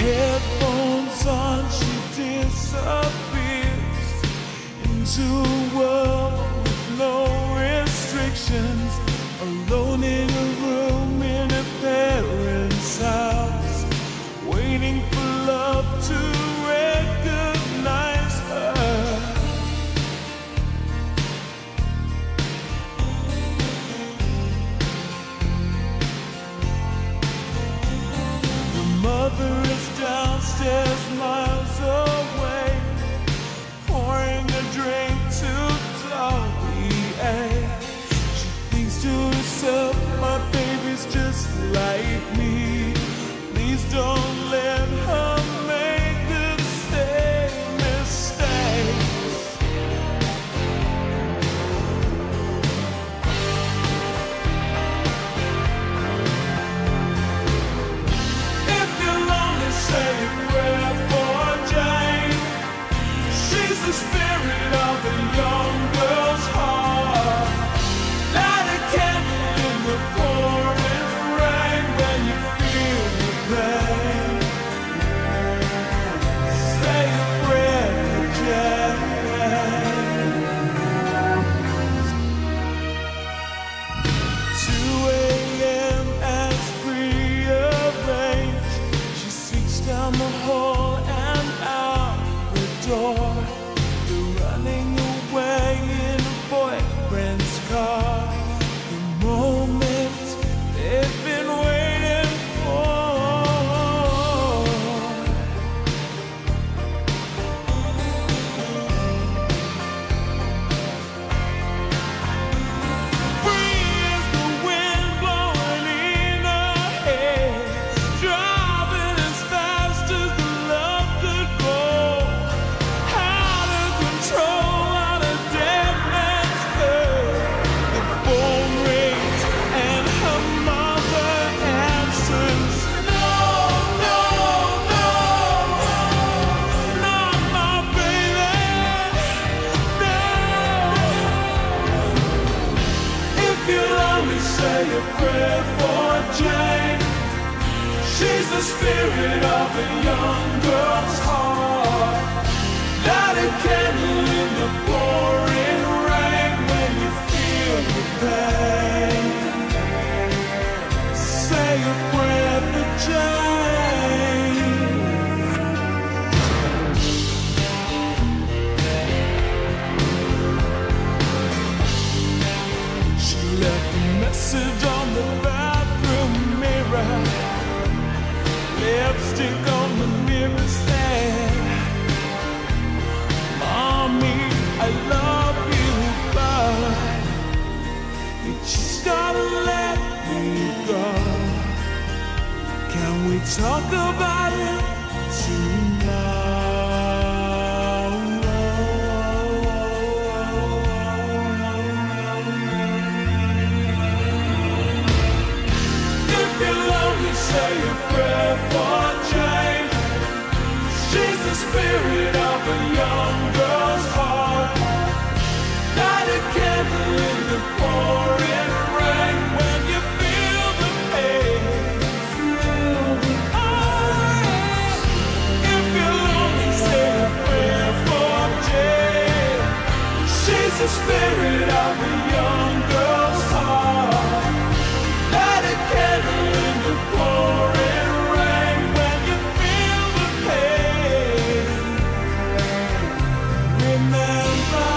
Headphones on, she disappears into a world with no restrictions. Alone in a room in a parent's house, waiting for love to recognize her. The mother is downstairs miles away, pouring a drink to Chloe. She thinks to herself, my baby's just like me. Please don't let her make the same mistakes. If you'll only say a prayer for Jane, she's the spirit of a young girl's heart. Light a candle in the pouring rain when you feel the pain. Say a prayer for Jane. 2 a.m. as prearranged, she sneaks down the hall and out the door. They're running away in a boyfriend's car. The moment they've been waiting for. Free as the wind blowing in her hair, driving as fast as the love could go. Out of control, out of dead man's curve. The phone rings and her mother answers. No, no, no, not my baby. No. If you'll only say a prayer for Jane, she's the spirit of a young girl's heart. Light a candle in the pouring rain when you feel the pain. Say a prayer for Jane. She left a message on the bathroom mirror, lipstick on the mirror stand. Mommy, I love you, but you just gotta let me go. Can we talk about it If you'll only say a prayer for Jane, she's the spirit of a young girl's heart. Light a candle in the pouring rain when you feel the pain. If you'll only say a prayer for Jane, she's the spirit of a young girl's heart. Light a candle in the pouring rain when you feel the pain. Remember